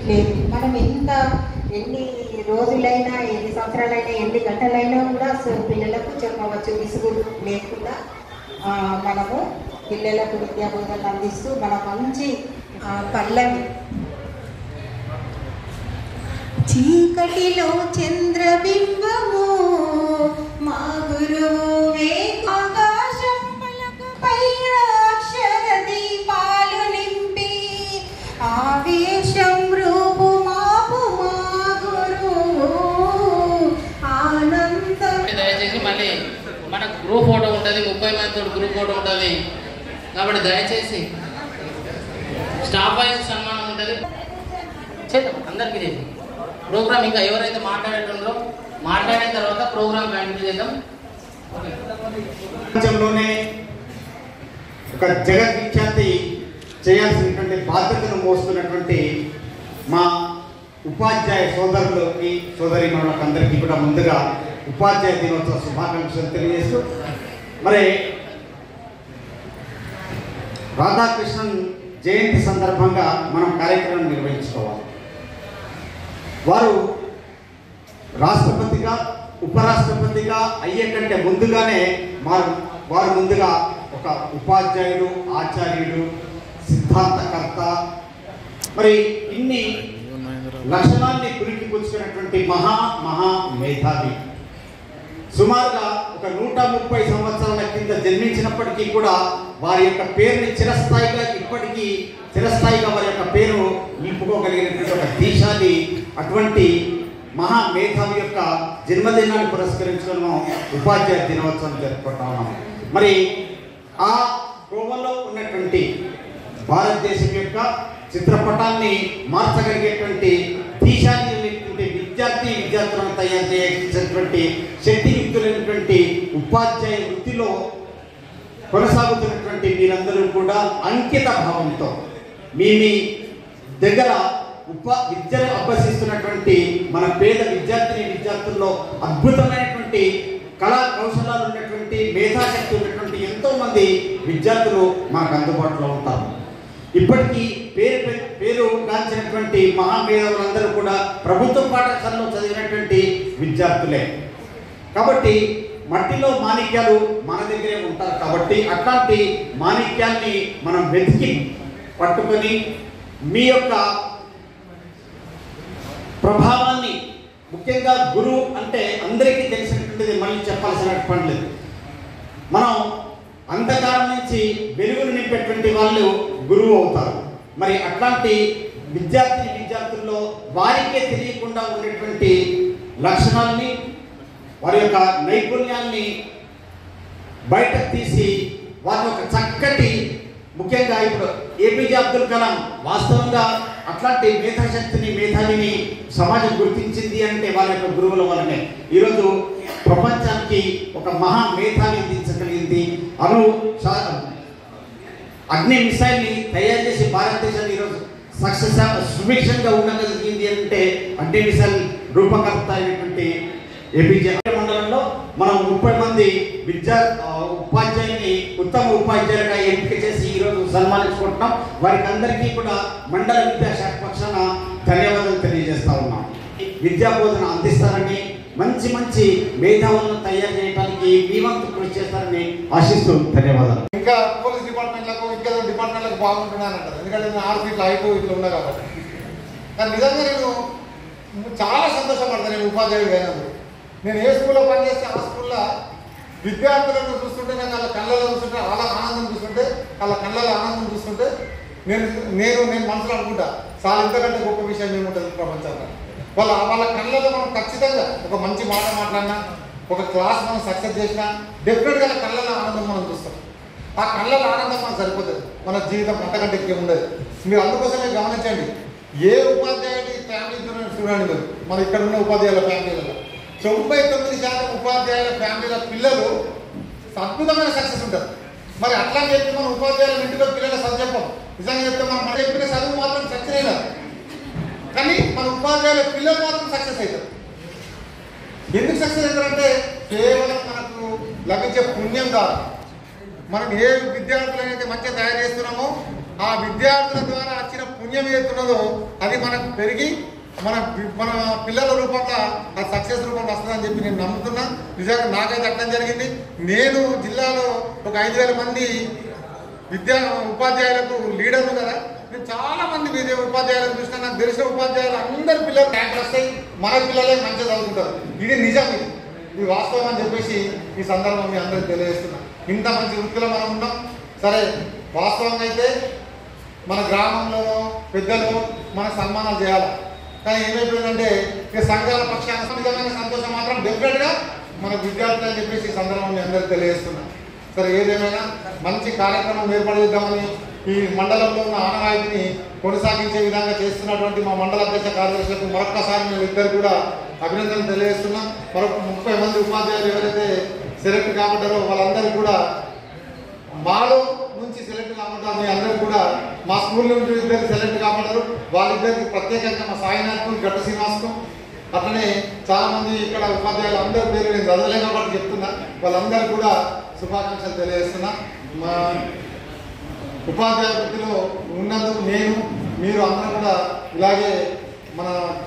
లేదు. మనం ఎన్ని రోజులైనా, ఎన్ని సంవత్సరాలైనా, ఎన్ని గంటలైనా కూడా పిల్లలకు చెప్పవచ్చు విసుగు లేకుండా. మనము పిల్లలకు విద్యాబోధనలు అందిస్తూ మన మంచి పల్లవి చీకటిలో చంద్రబింబము మా గురువే ఆకాశం పలకపై అక్షర దీపాలు నింపి ఆవేశం రూపు మాపు మా గురువు ఆనందం. దయచేసి మళ్ళీ మన గ్రూప్ ఫోటో ఉంటుంది, 30 మందితో గ్రూప్ ఫోటో ఉంటుంది కాబట్టి దయచేసి స్టాఫ్ వైజ్ సన్మానం ఉంటుంది. చేద్దాం అందరికీ చేసి ప్రోగ్రామ్ ఇంకా ఎవరైతే మాట్లాడేటో మాట్లాడిన తర్వాత ప్రోగ్రామ్ కంటిన్యూ చేద్దాం. ప్రపంచంలోనే ఒక జగద్విఖ్యాతి చేయాల్సినటువంటి బాధ్యతను మోస్తున్నటువంటి మా ఉపాధ్యాయ సోదరులకి సోదరీమణులకు అందరికీ కూడా ముందుగా ఉపాధ్యాయ దినోత్సవ శుభాకాంక్షలు తెలియజేస్తూ, మరి రాధాకృష్ణన్ జయంతి సందర్భంగా మనం కార్యక్రమం నిర్వహించుకోవాలి. వారు రాష్ట్రపతిగా ఉపరాష్ట్రపతిగా అయ్యే కంటే ముందుగానే వారు ముందుగా ఒక ఉపాధ్యాయుడు, ఆచార్యుడు, సిద్ధాంతకర్త, మరి ఇన్ని లక్షణాన్ని పురికిపుచ్చుకున్నటువంటి మహా మేధావి. సుమారుగా ఒక 130 సంవత్సరాల కింద జన్మించినప్పటికీ కూడా వారి యొక్క పేరుని చిరస్థాయిగా వారి యొక్క పేరు నింపుకోగలిగినటువంటి ఒక దీశాలి. అటువంటి మహా మేధావి యొక్క జన్మదినాన్ని పురస్కరించుకొని మనం ఉపాధ్యాయ దినోత్సవం జరుపుకుంటా ఉన్నాం. మరి ఆ కోవలో ఉన్నటువంటి భారతదేశం యొక్క చిత్రపటాన్ని మార్చగలిగేటువంటి దీశాలిటువంటి విద్యార్థులను తయారు చేసేటువంటి శక్తియుక్తులైనటువంటి ఉపాధ్యాయ వృత్తిలో కొనసాగుతున్నటువంటి మీరందరూ కూడా అంకిత భావంతో మీ దగ్గర విద్యను అభ్యసిస్తున్నటువంటి మన పేద విద్యార్థుల్లో అద్భుతమైనటువంటి కళా కౌశలాలు ఉన్నటువంటి మేధాశక్తి ఉన్నటువంటి ఎంతోమంది విద్యార్థులు మనకు అందుబాటులో ఉంటారు. ఇప్పటికీ పేరు గాంచినటువంటి మహామేధావులందరూ కూడా ప్రభుత్వ పాఠశాలలో చదివినటువంటి విద్యార్థులే. కాబట్టి మట్టిలో మాణిక్యాలు మన దగ్గరే ఉంటారు. కాబట్టి అట్లాంటి మాణిక్యాన్ని మనం వెతికి పట్టుకొని మీ యొక్క ప్రభావాన్ని, ముఖ్యంగా గురువు అంటే అందరికీ తెలిసినటువంటిది, మళ్ళీ చెప్పాల్సిన పని లేదు. మనం అంధకారం నుంచి వెలుగును నింపేటువంటి వాళ్ళు గురువు అవుతారు. మరి అట్లాంటి విద్యార్థుల్లో వారికే తెలియకుండా ఉండేటువంటి లక్షణాలని, వారి యొక్క నైపుణ్యాన్ని బయటకు తీసి వారి యొక్క చక్కటి, ముఖ్యంగా ఇప్పుడు ఏపీజే అబ్దుల్ కలాం వాస్తవంగా అట్లాంటి మేధావిని సమాజం గుర్తించింది అంటే వాళ్ళ యొక్క గురువుల వల్లనే. ఈరోజు ప్రపంచానికి ఒక మహా మేధావి అందించగలిగింది. అగ్ని మిసైల్ని తయారు చేసి భారతదేశాన్ని ఈరోజు సుభిక్షంగా ఉండగలిగింది అంటే అగ్ని మిసైల్ రూపకర్త అయినటువంటి ఏపీజే. మండలంలో మనం 30 మంది ఉపాధ్యాయుని ఉత్తమ ఉపాధ్యాయులుగా ఎంపిక చేసి ఈరోజు సన్మానించుకుంటున్నాం. వారికి అందరికీ కూడా మండల విద్యాశాఖ పక్షాన ధన్యవాదాలు తెలియజేస్తా ఉన్నాం. విద్యా బోధన అందిస్తారని, మంచి మేధావులను తయారు చేయడానికి మీ వంతు కృషి చేస్తారని ఆశిస్తూ ధన్యవాదాలు. ఇంకా పోలీస్ డిపార్ట్మెంట్లకు, ఇంకా డిపార్ట్మెంట్లకు బాగుంటున్నానంటారు. ఎందుకంటే నేను 6 ఫీట్ల హైట్ ఇట్లా ఉన్నా కాబట్టి. కానీ నిజంగా నేను చాలా సంతోషపడతాను నేను ఉపాధ్యాయుడు అయినందుకు. నేను ఏ స్కూల్లో పనిచేస్తే ఆ స్కూల్లో విద్యార్థులను చూస్తుంటే, నాకు వాళ్ళ కళ్ళలో చూస్తుంటే, వాళ్ళ ఆనందం చూస్తుంటే, వాళ్ళ కళ్ళలో ఆనందం చూస్తుంటే నేను మనసులో అనుకుంటా, చాలా ఇంతకంటే గొప్ప విషయం ఏముంటుంది ప్రపంచంలో. వాళ్ళ కళ్ళలో మనం ఖచ్చితంగా ఒక మంచి మాట మాట్లాడినా, ఒక క్లాస్ మనం సక్సెస్ చేసినా డెఫినెట్గా కళ్ళలో ఆనందం మనం చూస్తాం. ఆ కళ్ళలో ఆనందం మనకు సరిపోతుంది. మన జీవితం అంతకంటే ఎక్కువ ఉండదు. మీరు అందుకోసమే గమనించండి, ఏ ఉపాధ్యాయుడి ఫ్యామిలీ చూడండి మీరు, మన ఇక్కడ ఉన్న ఉపాధ్యాయుల ఫ్యామిలీలలో 99% ఉపాధ్యాయుల ఫ్యామిలీల పిల్లలు అద్భుతమైన సక్సెస్ ఉంటారు. మరి అట్లా చెప్పి మన ఉపాధ్యాయుల ఇంటిలో పిల్లల చదువు చెప్పం. నిజంగా చెప్తే మనం చెప్పిన చదువు మాత్రం సక్సెస్ అయినారు, కానీ మన ఉపాధ్యాయుల పిల్లలు మాత్రం సక్సెస్ అవుతారు. ఎందుకు సక్సెస్ అవుతారంటే కేవలం మనకు లభించే పుణ్యం ద్వారా. మనం ఏ విద్యార్థులనైతే మంచిగా తయారు చేస్తున్నామో ఆ విద్యార్థుల ద్వారా వచ్చిన పుణ్యం ఏతున్నదో అది మనకు పెరిగి మన పిల్లల రూపంలో అది సక్సెస్ రూపంలో వస్తుందని చెప్పి నేను నమ్ముతున్నా. నిజంగా నాకైతే అర్థం జరిగింది. నేను జిల్లాలో ఒక 5,000 మంది ఉపాధ్యాయులకు లీడర్లు కదా, నేను చాలా మంది ఉపాధ్యాయులను చూసినా నాకు తెలిసిన ఉపాధ్యాయులు అందరి పిల్లలు ర్యాంకులు వస్తాయి, మన పిల్లలే మంచిగా చదువుకుంటారు. ఇది నిజం, ఇది వాస్తవం అని చెప్పేసి ఈ సందర్భం మీ అందరికి తెలియజేస్తున్నా. ఇంత మంచి వృత్తిలో మనం ఉన్నాం. సరే, వాస్తవంగా అయితే మన గ్రామంలో పెద్దలు మన సన్మానాలు చేయాలి. కానీ ఏమైపోయిందంటే ఇక సంఘాల పక్షాన నిజమైన సంతోషం మాత్రం డెఫినెట్గా మన విద్యార్థులు అని చెప్పేసి ఈ సందర్భం మీ అందరికి తెలియజేస్తున్నాం. సరే, ఏదేమైనా మంచి కార్యక్రమం ఏర్పడేద్దామని ఈ మండలంలో ఉన్న ఆనవాయితీని కొనసాగించే విధంగా చేస్తున్నటువంటి మా మండల అధ్యక్ష కార్యదర్శులకు మరొక్కసారి మేము ఇద్దరు కూడా అభినందనలు తెలియజేస్తున్నాం. మరొక 30 మంది ఉపాధ్యాయులు ఎవరైతే సెలెక్ట్ కాబడ్డారో వాళ్ళందరూ కూడా మాలో నుంచి సెలెక్ట్ కాబడ్డారు. మీ అందరూ కూడా మా స్కూల్ నుంచి ఇద్దరు సెలెక్ట్ కాబడ్డారు. వాళ్ళిద్దరికి ప్రత్యేకంగా మా సాయినాథ్కు, గట్ట శ్రీనివాస్కు, అట్లనే చాలా మంది ఇక్కడ ఉపాధ్యాయులు అందరి పేరు నేను చదవలేక కాబట్టి చెప్తున్నా. వాళ్ళందరూ కూడా శుభాకాంక్షలు తెలియజేస్తున్నా. మా ఉపాధ్యాయ వృత్తిలో ఉన్నందుకు మీరు అందరూ కూడా ఇలాగే మన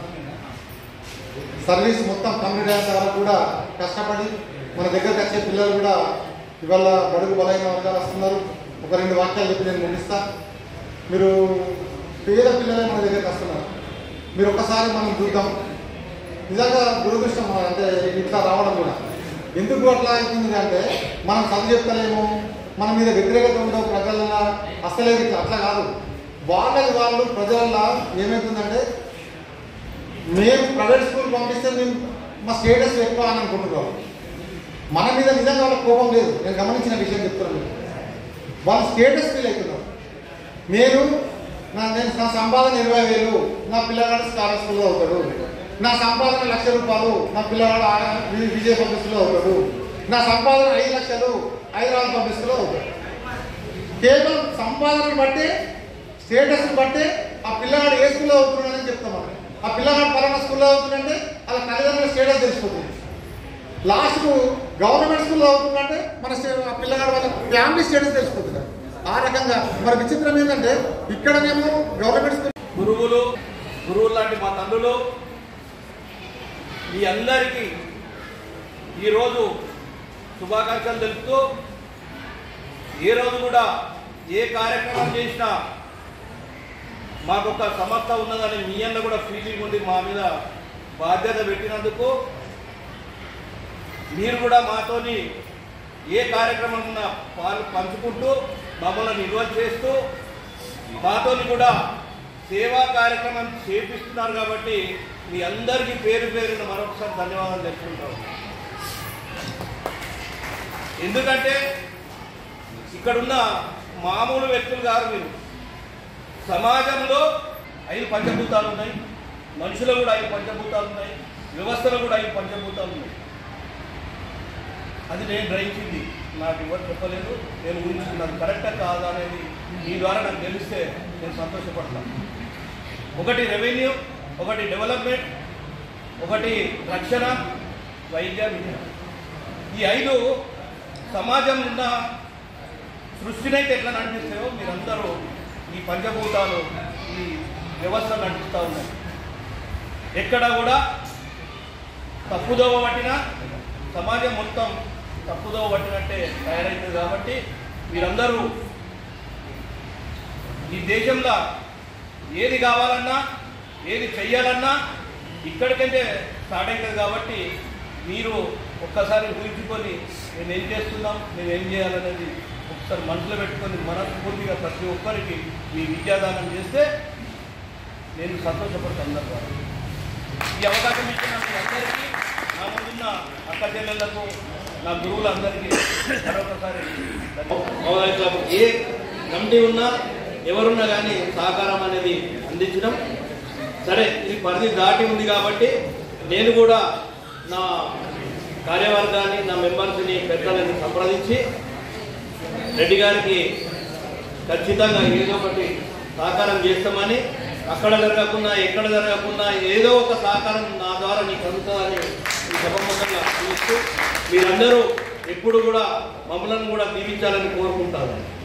సర్వీస్ మొత్తం కంప్లీట్ అయ్యేంత వరకు కూడా కష్టపడి మన దగ్గరకు వచ్చే పిల్లలు కూడా ఇవాళ బడుగు బలైన వర్గాలు వస్తున్నారు. ఒక 2 వాక్యాలు చెప్పి నేను ముగిస్తా. మీరు పేద పిల్లలే మన దగ్గరకు వస్తున్నారు. మీరు ఒక్కసారి మనం చూద్దాం. నిజంగా దురదృష్టం అంటే ఇట్లా రావడం కూడా. ఎందుకు అట్లా అవుతుంది అంటే మనం చదువు చెప్తలేము, మన మీద వ్యతిరేకత ఉండవు ప్రజల్లో, అసలేదు ఇట్లా అట్లా కాదు. వాళ్ళు ప్రజల్లో ఏమవుతుందంటే మేము ప్రైవేట్ స్కూల్ పంపిస్తే మేము మా స్టేటస్ ఎక్కువ అని అనుకుంటున్నాం. మన మీద నిజంగా వాళ్ళ కోపం లేదు. నేను గమనించిన విషయం చెప్తున్నాను. వాళ్ళు స్టేటస్ ఫీల్ అవుతున్నారు. నా సంపాదన 20,000, నా పిల్లగాడు స్కాలర్ స్కూల్లో అవుతాడు. నా సంపాదన 1,00,000 రూపాయలు, నా పిల్లగాడు విజయ పబ్లిక్ స్కూల్లో అవుతాడు. నా సంపాదన 5 లక్షలు, హైదరాబాద్ పబ్లిక్ స్కూల్లో అవుతాడు. కేవలం సంపాదనను బట్టే, స్టేటస్ని బట్టే ఆ పిల్లగాడు ఏ స్కూల్లో అవుతున్నాడని చెప్తాం. ఆ పిల్లగాడు పలానా స్కూల్లో అవుతుందంటే వాళ్ళ తల్లిదండ్రుల స్టేటస్ తెలిసిపోతుంది. లాస్ట్కు గవర్నమెంట్ స్కూల్లో అవుతుందంటే మన ఆ పిల్లగాడు వాళ్ళ ఫ్యామిలీ స్టేటస్ తెలిసిపోతుంది. ఆ రకంగా మరి విచిత్రం ఏంటంటే ఇక్కడనేమో గవర్నమెంట్ స్కూల్ గురువులు లాంటి మా తండ్రులు మీ అందరికీ ఈరోజు శుభాకాంక్షలు తెలుపుతూ, ఏ రోజు కూడా ఏ కార్యక్రమం చేసినా మాకొక సమర్థ ఉన్నదని మీ అన్న కూడా ఫీలింగ్ ఉండి మా మీద బాధ్యత పెట్టినందుకు, మీరు కూడా మాతోని ఏ కార్యక్రమం ఉన్నా పాలు పంచుకుంటూ మమ్మల్ని ఇన్వాల్వ్ చేస్తూ మాతోని కూడా సేవా కార్యక్రమం చేపిస్తున్నారు. కాబట్టి మీ అందరికీ పేరు పేరున మరొకసారి ధన్యవాదాలు తెలుపుకుంటాం. ఎందుకంటే ఇక్కడున్న మామూలు వ్యక్తులు కాదు మీరు. సమాజంలో 5 పంచభూతాలు ఉన్నాయి, మనుషులు కూడా 5 పంచభూతాలు ఉన్నాయి, వ్యవస్థలో కూడా 5 పంచభూతాలు ఉన్నాయి. అది నేను గ్రహించింది, నాకు ఎవరు చెప్పలేదు. నేను ఊహించుకున్నాను కరెక్టా కాదా అనేది మీ ద్వారా నాకు తెలిస్తే నేను సంతోషపడతాను. ఒకటి రెవెన్యూ, ఒకటి డెవలప్మెంట్, ఒకటి రక్షణ, వైద్య, విద్య. ఈ 5 సమాజం ఉన్న సృష్టినైతే ఎట్లా నడిపిస్తాయో మీరందరూ ఈ పంచభూతాలు ఈ వ్యవస్థ నడిపిస్తూ ఉన్నాయి. ఎక్కడ కూడా తప్పుదోవ పట్టినా సమాజం మొత్తం తప్పుదోవ పట్టినట్టే తయారైతుంది. కాబట్టి మీరందరూ ఈ దేశంలో ఏది కావాలన్నా ఏది చెయ్యాలన్నా ఇక్కడికంటే స్టార్ట్ అవుతుంది. కాబట్టి మీరు ఒక్కసారి ఊహించుకొని నేను ఏం చేస్తున్నాం, నేను ఏం చేయాలనేది ఒకసారి మనసులో పెట్టుకొని మనస్ఫూర్తిగా ప్రతి ఒక్కరికి మీ విద్యాదానం చేస్తే నేను సంతోషపడుతాను. ఈ అవకాశం ఇచ్చిన మీ అందరికీ, నా ముందున్న అక్క చెల్లెళ్లకు, నా గురువులందరికీ మరొకసారి ఏ కమిటీ ఉన్నా ఎవరున్నా కానీ సహకారం అనేది అందించడం. సరే, ఇది పరిధి దాటి ఉంది కాబట్టి నేను కూడా నా కార్యవర్గాన్ని, నా మెంబర్స్ని, పెద్దలని సంప్రదించి రెడ్డి గారికి ఖచ్చితంగా ఏదో ఒకటి సహకారం చేస్తామని, అక్కడ జరగకుండా ఎక్కడ జరగకుండా ఏదో ఒక సహకారం నా ద్వారా నీకు అందుతుందని సభముఖంగా చూస్తూ మీరందరూ ఎప్పుడు కూడా మమ్మల్ని కూడా దీవించాలని కోరుకుంటాను.